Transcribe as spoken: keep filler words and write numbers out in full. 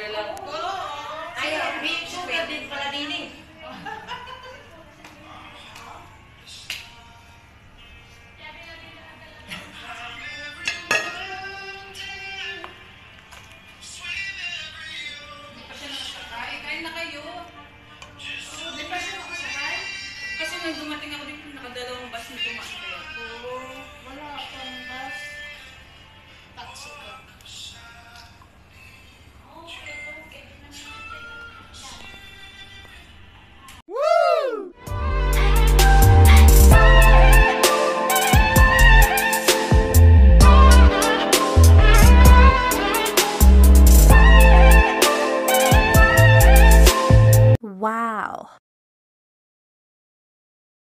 alam ko. Ayaw, may sugar din pala din eh. Hindi pa siya nakasakay. Kain na kayo. Hindi pa siya nakasakay? Kasi nung dumating ako dito, nakadalawang bus na tumakay ako. Wala akong bus. Taxi ka. Wow.